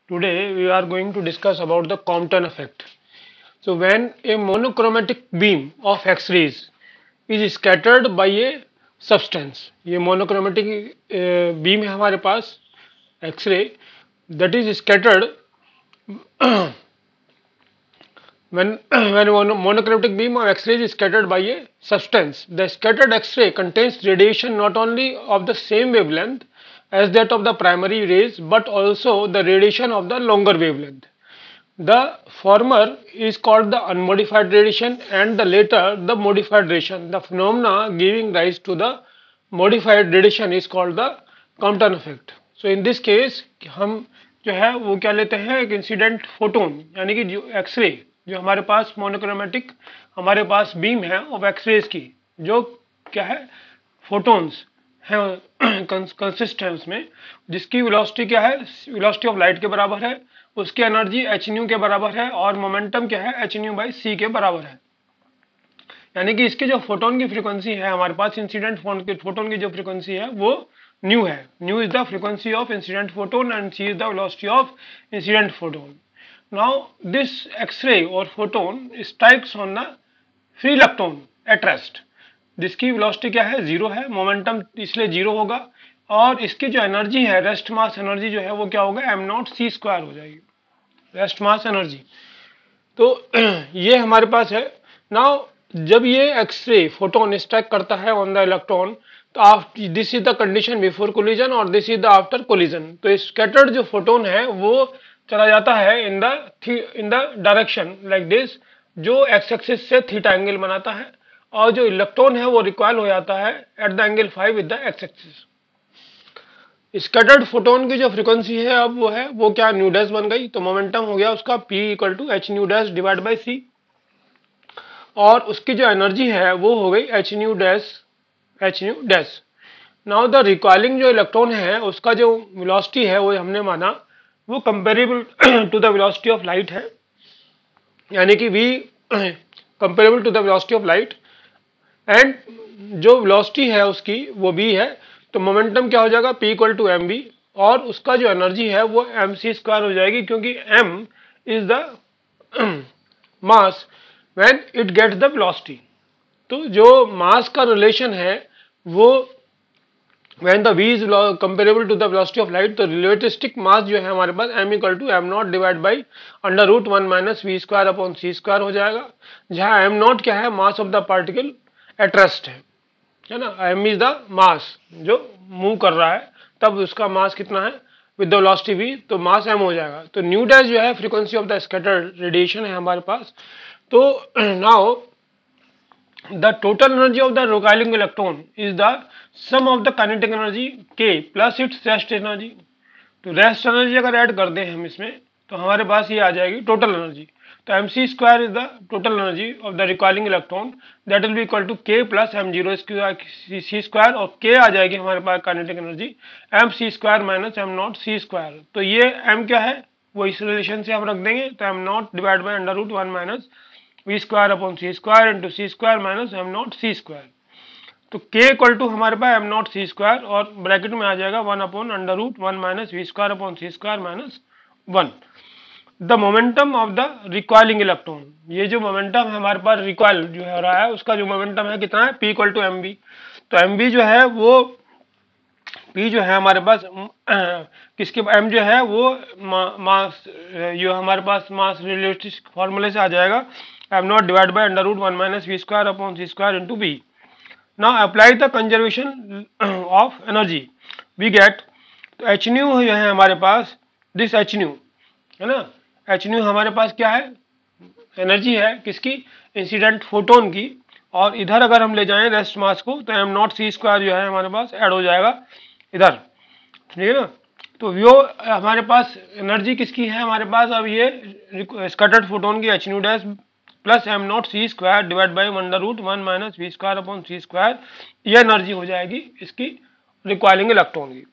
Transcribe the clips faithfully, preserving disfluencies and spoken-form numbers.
Today we are going to discuss about the Compton effect. So when a monochromatic beam of X-rays is scattered by a substance, ये monochromatic uh, beam है हमारे पास X-ray that is scattered when when one monochromatic beam of X-ray is scattered by a substance. The scattered X-ray contains radiation not only of the same wavelength as that of the primary rays but also the radiation of the longer wavelength. The former is called the unmodified radiation and the later the modified radiation. The phenomena giving rise to the modified radiation is called the Compton effect. So in this case हम जो है वो क्या लेते हैं, एक incident photon यानी कि जो एक्सरे जो हमारे पास मोनोक्रोमेटिक हमारे पास बीम है ऑफ एक्सरेज की जो क्या है फोटोन्स हैं कंसिस्ट है उसमें, जिसकी वेलोसिटी क्या है, वेलोसिटी ऑफ लाइट के बराबर है, उसकी एनर्जी एच न्यू के बराबर है और मोमेंटम क्या है एच न्यू बाई सी के बराबर है। यानी कि इसकी जो फोटोन की फ्रीक्वेंसी है हमारे पास इंसिडेंट फोटोन की जो फ्रीक्वेंसी है वो न्यू है। Nu is the frequency of incident photon and c is the velocity of incident photon. Now this X-ray और photon strikes on the free electron at rest, जिसकी वेलोसिटी क्या है zero है, मोमेंटम इसलिए zero होगा और इसकी जो एनर्जी है रेस्ट मास एनर्जी जो है वो क्या होगा एम नॉट सी स्क्वायर हो जाएगी, रेस्ट मास एनर्जी। तो ये हमारे पास है। नाउ जब ये एक्सरे फोटोन स्ट्राइक करता है ऑन द इलेक्ट्रॉन तो this is the condition before collision और this is the after collision. तो स्कैटर्ड जो फोटोन है वो चला जाता है in the in the direction like this, जो एक्स एक्सिस से थीटा एंगल बनाता है और जो इलेक्ट्रॉन है वो रिकॉइल हो जाता है at the angle phi with the x axis. Scattered photon की जो फ्रीक्वेंसी है अब वो है वो क्या न्यू डैश बन गई, तो मोमेंटम हो गया उसका P equal to H nu dash divide by c और उसकी जो एनर्जी है वो हो गई h nu dash h nu dash. Now the recoiling जो इलेक्ट्रॉन है उसका जो वेलोसिटी है वो हमने माना वो comparable to the velocity of light है, यानी कि v comparable to the velocity of light and जो वेलोसिटी है उसकी वो v है। तो मोमेंटम क्या हो जाएगा P equal to m v और उसका जो एनर्जी है वो एम सी स्क्वायर हो जाएगी, क्योंकि m is the mass when it gets the velocity. तो जो मास का रिलेशन है वो when the v is comparable to the velocity of light, तो रिलेटिविस्टिक मास जो है हमारे पास m equal to M nought divide by under root one minus we square upon C square हो जाएगा, जहां m नॉट क्या है mass of the particle at rest है है ना। m इज द मास जो मूव कर रहा है, तब उसका मास कितना है विद द वेलोसिटी v, तो मास m हो जाएगा। तो न्यू डैश जो है frequency of the scattered radiation है हमारे पास। तो now the total energy of the recoiling electron is the sum of the kinetic energy k plus its rest energy. तो रेस्ट एनर्जी अगर ऐड कर दें हम इसमें तो हमारे पास ये आ जाएगी टोटल एनर्जी। तो m c square is the total energy of the recoiling electron, that will be equal to k plus m zero c square और के आ जाएगी हमारे पास kinetic energy m c square minus am not C square. तो ये m क्या है वो इस रिलेशन से हम रख देंगे, तो M nought divide by under root one minus we square upon C square into c square minus am not C square. तो k इक्वल टू हमारे पास एम नॉट सी स्क्वायर और ब्रैकेट में आ जाएगा one upon under root one minus we square upon C square minus one. The momentum of the recoiling electron, ये जो momentum है हमारे पास रिकॉइल जो हो रहा है उसका जो मोमेंटम है कितना है P equal to m v. तो एम बी जो है वो P जो है हमारे पास किसके m जो है वो मा, मास जो हमारे पास मास रिलेटिव फॉर्मूले से आ जाएगा M nought divide by under root one minus we square upon C square into v. Now apply the conservation of energy we get, तो एच न्यू जो है हमारे पास दिस एच न्यू है ना, एच न्यू हमारे पास क्या है एनर्जी है किसकी इंसिडेंट फोटोन की, और इधर अगर हम ले जाएं रेस्ट मास को तो एम नॉट सी स्क्वायर जो है हमारे पास ऐड हो जाएगा इधर, ठीक है ना। तो वो हमारे पास एनर्जी किसकी है हमारे पास अब ये स्कैटर्ड फोटोन की h nu dash plus am not C square divide by under root one minus we square upon C square, ये एनर्जी हो जाएगी इसकी रिकॉइलिंग इलेक्ट्रॉन की।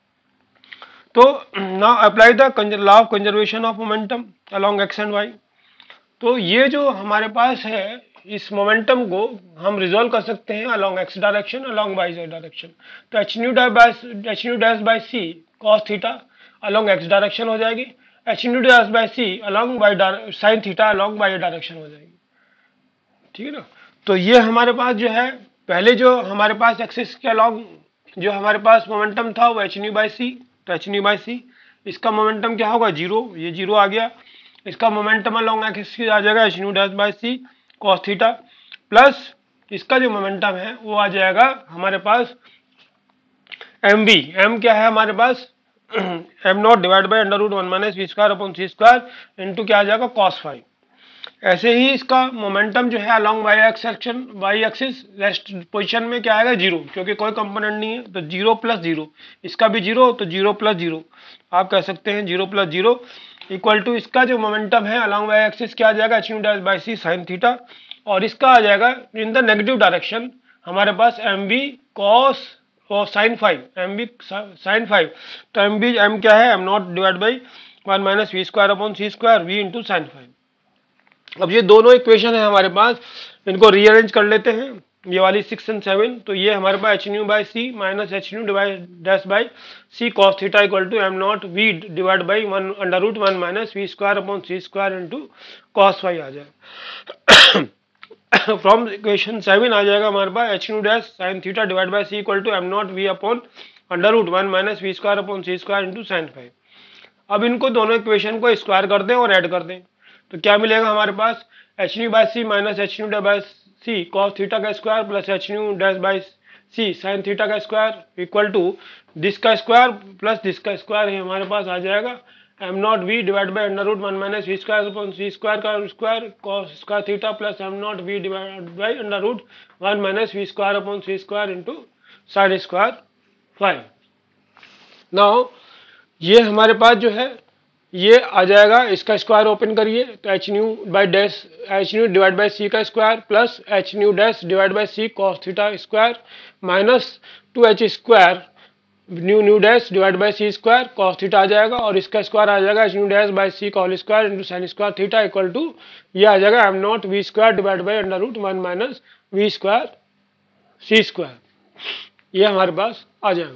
तो now apply the law of conservation of momentum along x and y. तो ये जो हमारे पास है इस मोमेंटम को हम रिजोल्व कर सकते हैं along x direction along y direction. तो H nu dash by h nu dash by c cos theta along x direction हो जाएगी, h nu dash by c along y sine theta along y direction हो जाएगी, ठीक है ना। तो ये हमारे पास जो है पहले जो हमारे पास एक्सिस के अलॉन्ग जो हमारे पास मोमेंटम था वो एच न्यू बाई सी, तो एच न्यू बाई सी इसका मोमेंटम क्या होगा जीरो, ये जीरो आ गया। इसका मोमेंटम अलॉन्ग एक्सिस आ जाएगा h nu dash by c cos theta, plus इसका जो मोमेंटम है वो आ जाएगा हमारे पास एम वी, एम क्या है हमारे पास m nought divide by under root one minus we square upon C square into क्या आ जाएगा कॉस फाइव। ऐसे ही इसका मोमेंटम जो है along y x section y axis rest position में क्या आएगा जीरो, क्योंकि कोई कंपोनेंट नहीं है, तो जीरो प्लस जीरो, इसका भी जीरो तो जीरो प्लस जीरो, आप कह सकते हैं zero plus zero equal to इसका जो मोमेंटम है अलॉन्ग वाई एक्सिस क्या आ जाएगा h nu dash by c sine theta, और इसका आ जाएगा इन द नेगेटिव डायरेक्शन हमारे पास एम बी कॉस और sine phi, m v sine phi, तो एम बी एम क्या है M nought divide by one minus we square upon C square v into sine phi. अब ये दोनों equation है हमारे पास, इनको रीअरेंज कर लेते हैं, ये वाली सिक्स एंड सेवन, तो ये हमारे पास h nu by c minus h nu divide dash by c cos theta equal to M nought v divide by one under root one minus we square upon C square into cos phi आ जाएगा। From equation seven आ जाएगा हमारे पास h nu dash sine theta divide by c equal to M nought v upon under root one minus we square upon C square into sine phi. अब इनको दोनों equation को स्क्वायर कर दें और ऐड कर दें, तो क्या मिलेगा हमारे पास h nu by c minus h nu dash by c cos theta का square plus H nu dash by c sine theta का स्क्वायर इक्वल टू दिस का स्क्वायर प्लस दिस का स्क्वायर है हमारे पास आ जाएगा M nought v divide by under root one minus we square upon C square का square cos square theta plus M nought v divide by under root one minus we square upon C square into sine square phi. Now ये हमारे पास जो है ये आ जाएगा, इसका स्क्वायर ओपन करिए तो H nu by dash h nu divide by सी का square plus H nu dash divide by c cos theta square minus two H square nu nu dash divide by C square cos theta आ जाएगा, और इसका square आ जाएगा h nu dash by c cos square into sine square theta equal to ये आ जाएगा M nought v square divide by under root one minus we square C square, ये हमारे पास आ जाएगा।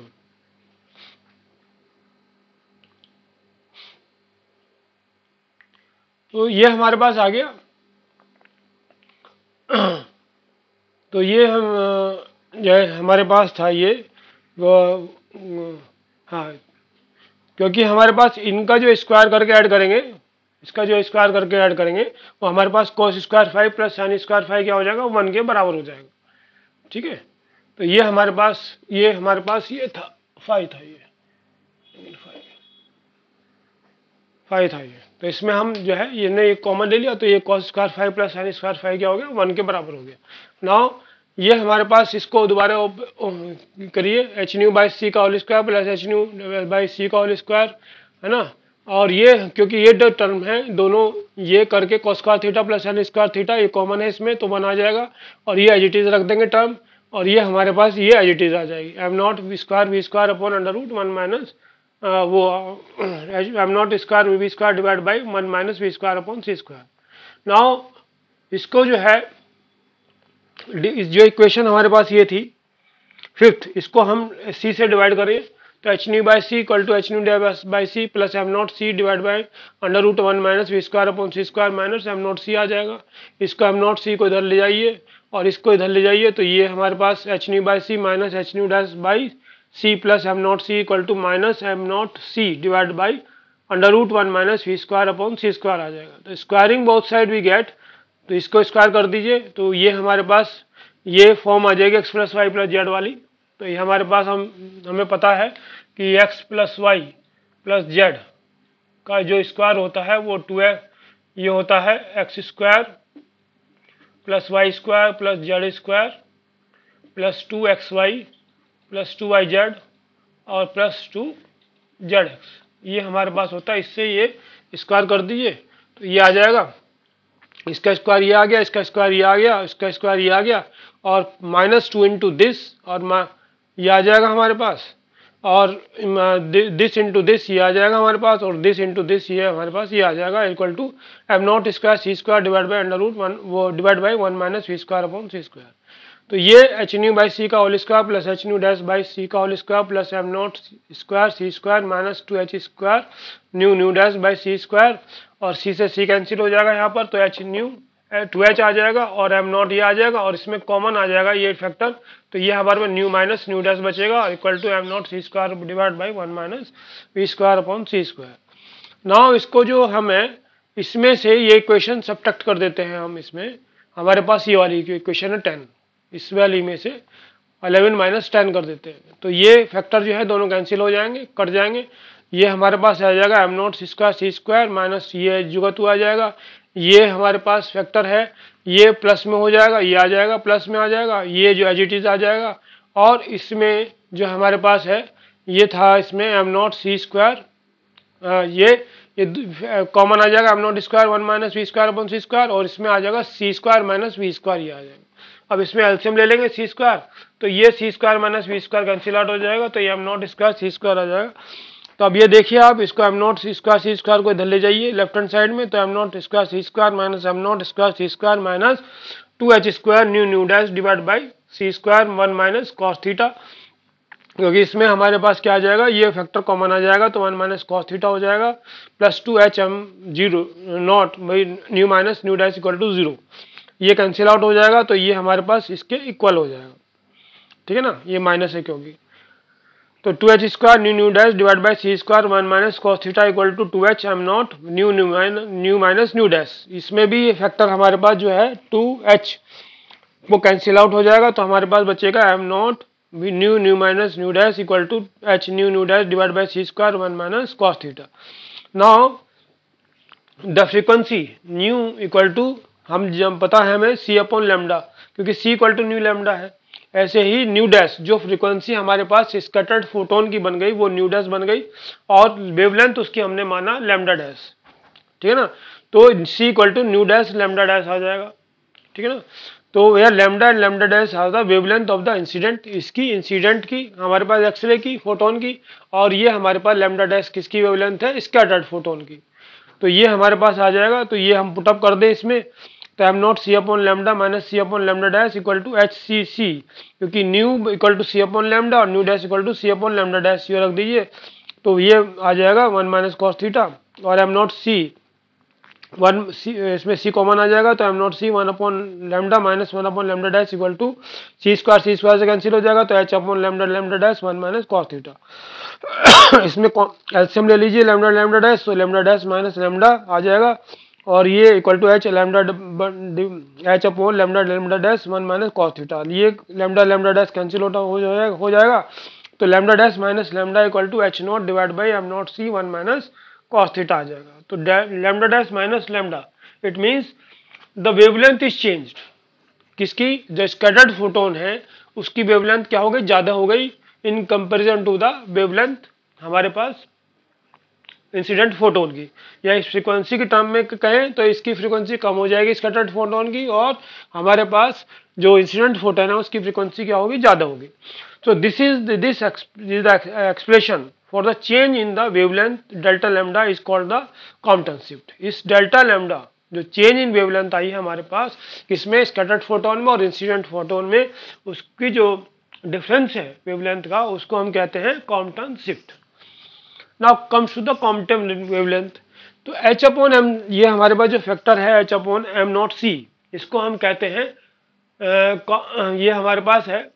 तो ये हमारे पास आ गया। तो ये हम जो है हमारे पास था ये वो हाँ, क्योंकि हमारे पास इनका जो स्क्वायर करके ऐड करेंगे, इसका जो स्क्वायर करके ऐड करेंगे वो हमारे पास cos square phi plus sine square phi क्या हो जाएगा वन के बराबर हो जाएगा, ठीक है। तो ये हमारे पास ये हमारे पास ये था फाइव था ये फाइव था ये, तो इसमें हम जो है ये ने एक कॉमन ले लिया तो ये cos square phi plus sine square phi क्या हो गया वन के बराबर हो गया। नाउ ये हमारे पास इसको दोबारा करिए एच न्यू बाई सी का whole square plus H nu by सी का होल स्क्वायर है ना, और ये क्योंकि ये दो टर्म है दोनों ये करके cos square theta plus sine square theta ये कॉमन है इसमें तो वन आ जाएगा, और ये एज इट इज रख देंगे टर्म, और ये हमारे पास ये एज इट इज आ जाएगी m nought v square v square upon under root one minus वो m not square v square divide by one minus we square upon C square. Now इसको जो है जो इक्वेशन हमारे पास ये थी फिफ्थ, इसको हम सी से डिवाइड करें तो H nu by c equal to H nu by c plus am not c divide by under root one minus we square upon C square minus am not c आ जाएगा। इसको M not सी को इधर ले जाइए और इसको इधर ले जाइए तो ये हमारे पास h nu by c minus h nu dash by c plus am not c equal to minus am not c divide by under root one minus we square upon C square आ जाएगा। तो squaring both side we get, तो इसको square कर दीजिए तो ये हमारे पास ये फॉर्म आ जाएगी x plus y plus z वाली। तो ये हमारे पास हम हमें पता है कि x plus y plus z का जो स्क्वायर होता है वो टू है, ये होता है x square plus y square plus z square plus two x y plus two y z और प्लस टू जेड एक्स, ये हमारे पास होता है। इससे ये स्क्वायर कर दीजिए तो ये आ जाएगा, इसका स्क्वायर ये आ गया, इसका स्क्वायर ये आ गया, इसका स्क्वायर ये आ गया, और माइनस टू इंटू दिस और ये आ जाएगा हमारे पास, और दिस इंटू दिस ये आ जाएगा हमारे पास, और दिस इंटू दिस ये हमारे पास ये आ जाएगा equal to am not square C square divide by under root one वो divide by one minus we square upon C square. तो ये एच न्यू बाई सी का whole square plus H nu dash by सी का whole square plus am not square C square minus two H square nu nu dash by C square, और C से सी cancel हो जाएगा यहाँ पर, तो एच न्यू टू एच आ जाएगा और एम नॉट ये आ जाएगा और इसमें कॉमन आ जाएगा ये फैक्टर, तो ये हमारे पास न्यू माइनस न्यू डैश बचेगा equal to am not C square divide by one minus we square upon C square. Now इसको जो हमें इसमें से ये इक्वेशन सब्ट्रैक्ट कर देते हैं हम, इसमें हमारे पास ये वाली इक्वेशन है टेन, इस वाली में से इलेवन माइनस टेन कर देते हैं, तो ये फैक्टर जो है दोनों कैंसिल हो जाएंगे, कट जाएंगे। ये हमारे पास आ जाएगा am not C square C square minus ये जुगा टू आ जाएगा, ये हमारे पास फैक्टर है, ये प्लस में हो जाएगा, ये आ जाएगा प्लस में आ जाएगा, ये जो एज इट इज आ जाएगा, और इसमें जो हमारे पास है ये था इसमें एम नॉट सी स्क्वायर, ये ये कॉमन आ जाएगा am not square one minus we square upon C square, और इसमें आ जाएगा C square minus we square ये आ जाएगा। अब इसमें एलसीएम ले लेंगे सी स्क्वायर, तो ये C square minus we square cancel out हो जाएगा, तो ये M not square C square आ जाएगा। तो अब ये देखिए आप इसको M not C square C square को इधर ले जाइए लेफ्ट हैंड साइड में, तो am not square C square minus am not square C square minus two H square nu nu dash divide by C square one minus cos theta, क्योंकि इसमें हमारे पास क्या आ जाएगा, ये फैक्टर कॉमन आ जाएगा तो वन माइनस कॉस थीटा हो जाएगा plus two H M zero naught by nu minus nu dash equal to zero, ये कैंसिल आउट हो जाएगा, तो ये हमारे पास इसके इक्वल हो जाएगा, ठीक है ना, ये माइनस है क्योंकि, तो two H square nu nu dash divide by C square one minus cos theta equal to two H M naught nu nu nu minus nu dash, इसमें भी ये फैक्टर हमारे पास जो है टू एच वो कैंसिल आउट हो जाएगा, तो हमारे पास बचेगा M naught nu nu minus nu dash equal to H nu nu dash divide by C square one minus cos theta. Now the frequency nu equal to, हम जब पता है हमें सी अपॉन लेमडा, क्योंकि C equal to nu lambda है, ऐसे ही nu dash जो फ्रीक्वेंसी हमारे पास स्कैटर्ड फोटोन की बन गई वो न्यू डैश बन गई, और वेवलेंथ उसकी हमने माना लेमडा डैश, ठीक है ना, तो C equal to nu dash lambda dash आ जाएगा, ठीक है ना। तो यह lambda and lambda dash are the wavelength of the incident, इसकी इंसिडेंट की हमारे पास एक्सरे की फोटोन की, और ये हमारे पास लेमडा डैश किसकी वेवलेंथ है, स्कैटर्ड फोटोन की, तो ये हमारे पास आ जाएगा, तो ये हम पुटअप कर दें इसमें, तो am not C upon lambda minus C upon lambda dash equal to H C C, क्योंकि nu equal to C upon lambda और nu dash equal to C upon lambda dash, ये रख दीजिए, तो ये आ जाएगा वन माइनस कॉस थीटा, और M not C one C, इसमें सी कॉमन आ जाएगा, तो am not C one upon lambda minus one upon lambda dash equal to C square C square से कैंसिल हो जाएगा, तो H upon lambda lambda dash one minus cos theta. इसमें LCM ले लीजिए लेमडा लेमडा डैश, तो lambda dash minus lambda आ जाएगा, और ये equal to H lambda H upon lambda lambda dash one minus cos theta, ये लेमडा लेमडा डैश कैंसिल होता हो जाएगा हो जाएगा तो lambda dash minus lambda equal to H naught divide by am not C one minus cos theta आ जाएगा। तो lambda dash minus lambda, it means the wavelength is changed, किसकी, जो स्कैटर्ड फोटोन है उसकी वेवलेंथ क्या हो गई, ज्यादा हो गई in comparison to the wavelength हमारे पास इंसिडेंट फोटोन की, या इस फ्रीक्वेंसी की टर्म में कहें तो इसकी फ्रीक्वेंसी कम हो जाएगी स्कैटर्ड फोटोन की, और हमारे पास जो इंसिडेंट फोटोन है उसकी फ्रीक्वेंसी क्या होगी, ज्यादा होगी। So this is the, this is the expression for the change in the wavelength delta lambda is called the Compton shift। इस delta lambda जो चेंज इन वेवलेंथ आई है हमारे पास किसमें, स्कैटर्ड फोटोन में और इंसिडेंट फोटोन में, उसकी जो डिफरेंस है वेवलेंथ का उसको हम कहते हैं Compton shift. Now comes to the Compton wavelength, तो एच अपॉन एम, ये हमारे पास जो फैक्टर है H upon M not C, इसको हम कहते हैं आ, ये हमारे पास है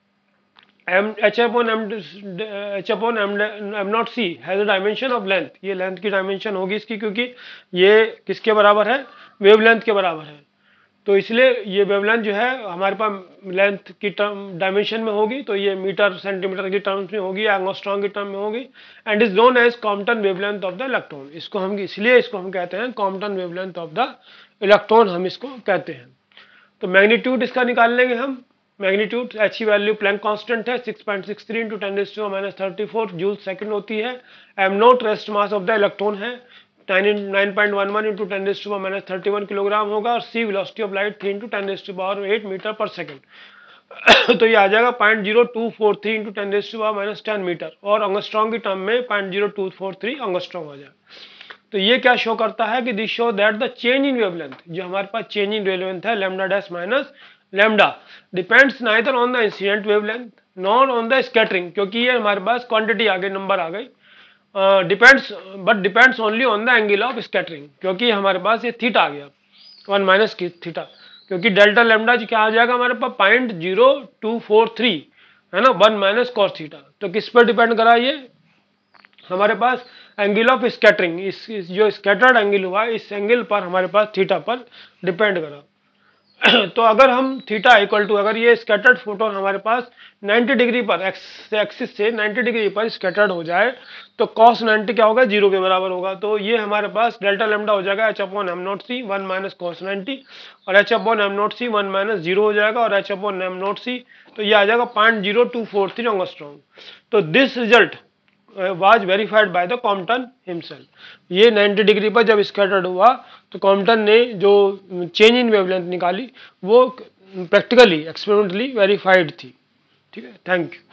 M H upon M H upon M M not C has a dimension of length, ये लेंथ की डायमेंशन होगी इसकी, क्योंकि ये किसके बराबर है, वेवलेंथ के बराबर है, तो इसलिए ये वेवलेंथ जो है हमारे पास लेंथ की टर्म डायमेंशन में होगी, तो ये मीटर सेंटीमीटर की टर्म्स में होगी, एंगस्ट्रॉम की टर्म में होगी, and is known as Compton wavelength of the electron. इसको हम इसलिए इसको हम कहते हैं Compton wavelength of the electron, हम इसको कहते हैं। तो मैग्नीट्यूड इसका निकाल लेंगे हम, मैग्नीट्यूड एच की वैल्यू प्लैंक कांस्टेंट है six point six three into ten raise to minus thirty four joule second होती है, M naught rest mass of the electron है nine point one one into ten raise to minus thirty one kilogram होगा, और C velocity of light three into ten raise to power eight metre per second, तो ये आ जाएगा point zero two four three into ten raise to power minus ten metre, और angstrom की term में point zero two four three angstrom आ जाएगा। तो ये क्या शो करता है कि this show that the change in wavelength, जो हमारे पास चेंज इन वेवलेंथ है lambda dash minus lambda depends neither on the incident wavelength nor on the scattering, क्योंकि ये हमारे पास क्वांटिटी आ गई, नंबर आ गई, depends but depends only on the angle of scattering, क्योंकि हमारे पास ये थीटा आ गया वन माइनस की थीटा, क्योंकि डेल्टा लैम्डा जी क्या आ जाएगा हमारे पास point zero two four three है ना, वन माइनस कॉस थीटा। तो किस पर डिपेंड करा ये हमारे पास एंगल ऑफ स्कैटरिंग, इस, इस जो स्कैटर्ड एंगल हुआ इस एंगल पर हमारे पास थीटा पर डिपेंड करा। तो अगर हम थीटा इक्वल टू, अगर ये स्कैटर्ड फोटोन हमारे पास नाइन्टी डिग्री पर एक्स एक्सिस से नाइन्टी डिग्री पर स्कैटर्ड हो जाए तो कॉस नाइन्टी क्या होगा, जीरो के बराबर होगा। तो ये हमारे पास डेल्टा लैम्डा हो जाएगा H upon M not C one minus cos ninety, और H upon M not C one minus zero हो जाएगा, और H upon M not C तो ये आ जाएगा point zero two four three angstrom. तो this result was verified by the Compton himself. ये नाइन्टी डिग्री पर जब स्कैटर्ड हुआ तो कॉम्पटन ने जो चेंज इन वेवलेंथ निकाली वो प्रैक्टिकली एक्सपेरिमेंटली वेरीफाइड थी। ठीक है, थैंक यू।